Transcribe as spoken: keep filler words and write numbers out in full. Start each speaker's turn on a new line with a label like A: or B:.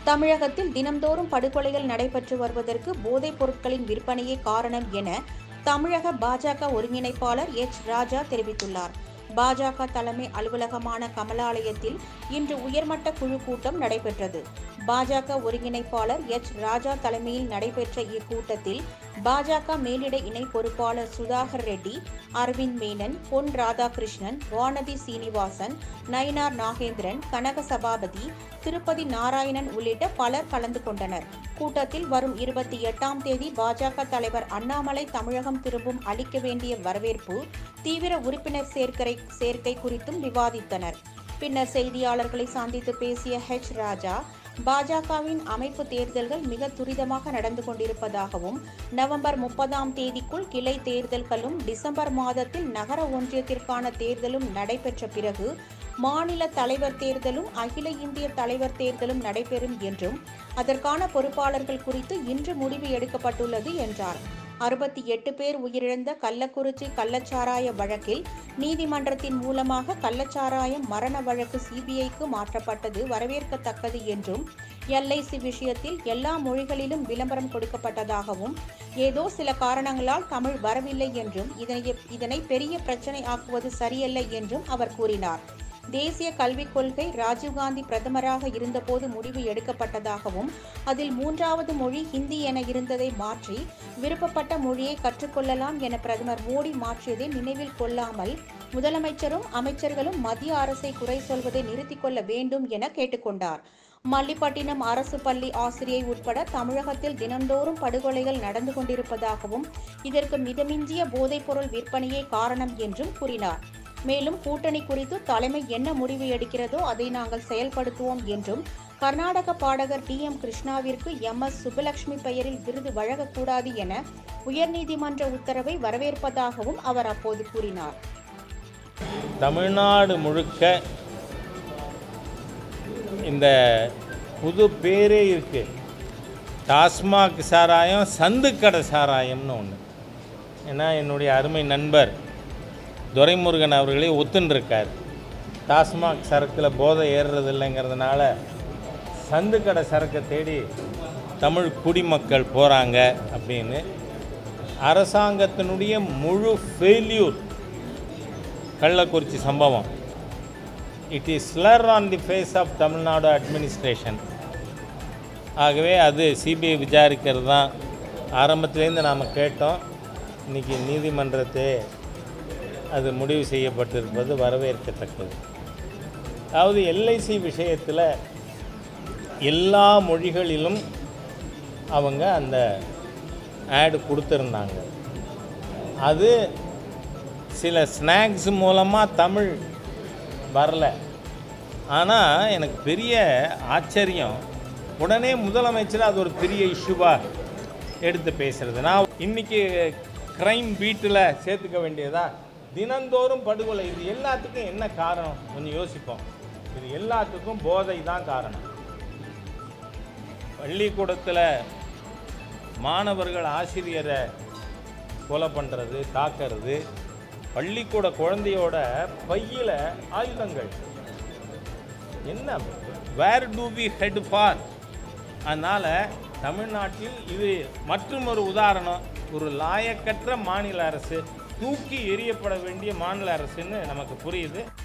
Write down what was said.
A: தமிழகத்தில் தினம்தோறும் படுகொலைகள் நடைபெற்று வருவதற்கு போதைப் பொருட்களின் விற்பனையே காரணம் என தமிழக பாஜக ஒருங்கிணைப்பாளர் எச் ராஜா தெரிவித்துள்ளார். பாஜக தலைமை அலுவலகமான கமலாலயத்தில் இன்று உயர்மட்ட குழு கூட்டம் நடைபெற்றது. பாஜக ஒருங்கிணைப்பாளர் எச் ராஜா தலைமையில் நடைபெற்ற இக்கூட்டத்தில் பாஜக மேலிட இணை பொறுப்பாளர் சுதாகர் ரெட்டி, அரவிந்த் மேனன், பொன் ராதாகிருஷ்ணன், வானதி சீனிவாசன், நயினார் நாகேந்திரன், கனக சபாபதி, திருப்பதி நாராயணன் உள்ளிட்ட பலர் கலந்து கொண்டனர். கூட்டத்தில் வரும் இருபத்தி எட்டாம் தேதி பாஜக தலைவர் அண்ணாமலை தமிழகம் திரும்பும் அளிக்க வேண்டிய வரவேற்பு, தீவிர உறுப்பினர் சேர்க்கை சேர்க்கை குறித்தும் விவாதித்தனர். பின்னர் செய்தியாளர்களை சந்தித்து பேசிய ஹெச் ராஜா, பாஜகவின் அமைப்பு தேர்தல்கள் மிக துரிதமாக நடந்து கொண்டிருப்பதாகவும், நவம்பர் முப்பதாம் தேதிக்குள் கிளை தேர்தல்களும், டிசம்பர் மாதத்தில் நகர ஒன்றியத்திற்கான தேர்தலும் நடைபெற்ற பிறகு மாநில தலைவர் தேர்தலும், அகில இந்திய தலைவர் தேர்தலும் நடைபெறும் என்றும், அதற்கான பொறுப்பாளர்கள் குறித்து இன்று முடிவு எடுக்கப்பட்டுள்ளது என்றார். அறுபத்தி எட்டு பேர் உயிரிழந்த கள்ளக்குறிச்சி கள்ளச்சாராய வழக்கில் நீதிமன்றத்தின் மூலமாக கள்ளச்சாராயம் மரண வழக்கு சிபிஐக்கு மாற்றப்பட்டது வரவேற்கத்தக்கது என்றும், எல்ஐசி விஷயத்தில் எல்லா மொழிகளிலும் விளம்பரம் கொடுக்கப்பட்டதாகவும், ஏதோ சில காரணங்களால் தமிழ் வரவில்லை என்றும், இதனை இதனை பெரிய பிரச்சனை ஆக்குவது சரியல்ல என்றும் அவர் கூறினார். தேசிய கல்விக் கொள்கை ராஜீவ்காந்தி பிரதமராக இருந்தபோது முடிவு எடுக்கப்பட்டதாகவும், அதில் மூன்றாவது மொழி ஹிந்தி என இருந்ததை மாற்றி விருப்பப்பட்ட மொழியை கற்றுக்கொள்ளலாம் என பிரதமர் மோடி மாற்றியதை நினைவில் கொள்ளாமல் முதலமைச்சரும் அமைச்சர்களும் மத்திய அரசை குறை சொல்வதை நிறுத்திக் கொள்ள வேண்டும் என கேட்டுக்கொண்டார். மல்லிப்பட்டினம் அரசு பள்ளி ஆசிரியை உட்பட தமிழகத்தில் தினந்தோறும் படுகொலைகள் நடந்து கொண்டிருப்பதாகவும், இதற்கு மிதமிஞ்சிய போதைப்பொருள் விற்பனையே காரணம் என்றும் கூறினார். மேலும் கூட்டணி குறித்து தலைமை என்ன முடிவு எடுக்கிறதோ அதை நாங்கள் செயல்படுத்துவோம் என்றும், கர்நாடக பாடகர் டி எம் கிருஷ்ணாவிற்கு எம் எஸ் சுப்புலட்சுமி பெயரில் விருது வழங்கக்கூடாது என உயர்நீதிமன்ற உத்தரவை வரவேற்பதாகவும் அவர் அப்போது கூறினார்.
B: தமிழ்நாடு முழுக்க இந்த புது பேரே இருக்கு. டாஸ்மாக் சாராயம் சந்துக்கடை சாராயம்னு ஒன்று. ஏன்னா என்னுடைய அருமை நண்பர் துரைமுருகன் அவர்களே ஒத்துன்ருக்கார். டாஸ்மாக் சரக்கில் போதை ஏறுறது இல்லைங்கிறதுனால சந்துக்கடை சரக்கை தேடி தமிழ் குடிமக்கள் போகிறாங்க அப்படின்னு. அரசாங்கத்தினுடைய முழு ஃபெயில்யூர் கள்ளக்குறிச்சி சம்பவம். It is slur on the face of Tamil Nadu administration. ஆகவே அது சிபிஐ விசாரிக்கிறது தான் ஆரம்பத்திலேருந்து நாம் கேட்டோம். இன்றைக்கி நீதிமன்றத்தை அது முடிவு செய்யப்பட்டிருப்பது வரவேற்கத்தக்கது. அதாவது எல்ஐசி விஷயத்தில் எல்லா மொழிகளிலும் அவங்க அந்த ஆடு கொடுத்துருந்தாங்க. அது சில ஸ்நாக்ஸ் மூலமாக தமிழ் வரல. ஆனால் எனக்கு பெரிய ஆச்சரியம், உடனே முதலமைச்சர் அது ஒரு பெரிய இஷ்யூவாக எடுத்து பேசுகிறது. நான் இன்றைக்கி க்ரைம் பீட்டில் சேர்த்துக்க வேண்டியதா? தினந்தோறும் படுகொலை. இது எல்லாத்துக்கும் என்ன காரணம் கொஞ்சம் யோசிப்போம். இது எல்லாத்துக்கும் போதை தான் காரணம். பள்ளிக்கூடத்தில் மாணவர்கள் ஆசிரியரை கொலை பண்ணுறது, தாக்கிறது, பள்ளிக்கூட குழந்தையோட பையில் ஆயுதங்கள். என்ன, where do we head for? அதனால் தமிழ்நாட்டில் இது மற்றும் ஒரு உதாரணம். ஒரு லாயக்கற்ற மாநில அரசு, தூக்கி எறியப்பட வேண்டிய மாநில அரசுன்னு நமக்கு புரியுது.